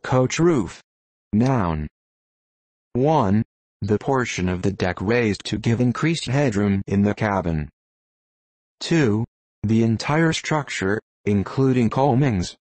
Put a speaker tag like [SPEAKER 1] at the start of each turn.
[SPEAKER 1] coach roof. Noun. 1. The portion of the deck raised to give increased headroom in the cabin. 2. The entire structure, including coamings,